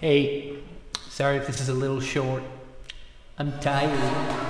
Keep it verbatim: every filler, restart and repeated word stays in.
Hey, sorry if this is a little short. I'm tired.